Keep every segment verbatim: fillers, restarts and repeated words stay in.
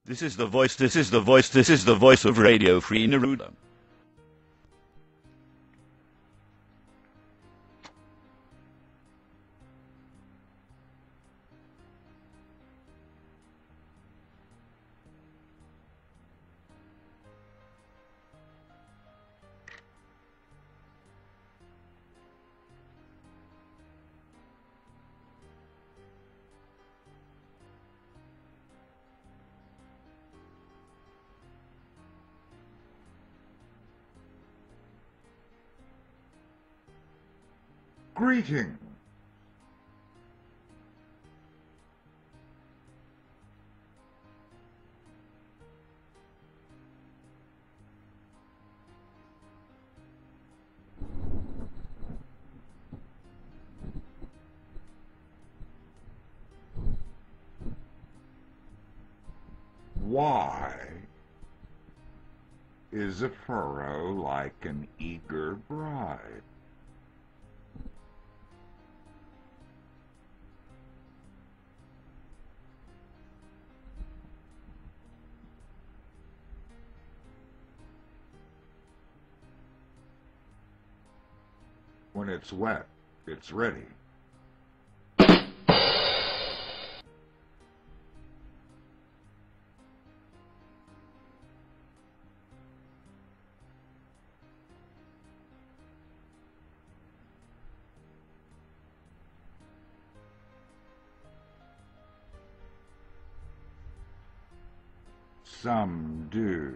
This is the voice, this is the voice, this is the voice of Radio Free Neruda. Greeting. Why is a furrow like an eager bride? When it's wet, it's ready. Some do.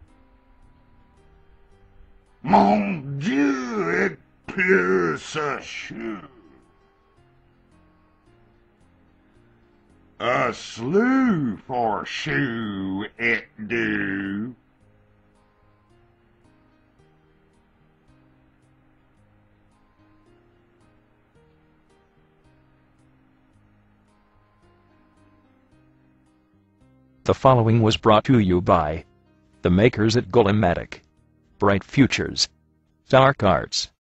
Mon Dieu, it pleut ce chou. A slew for shoe it do. The following was brought to you by the makers at Golematic, Bright Futures, Dark Arts.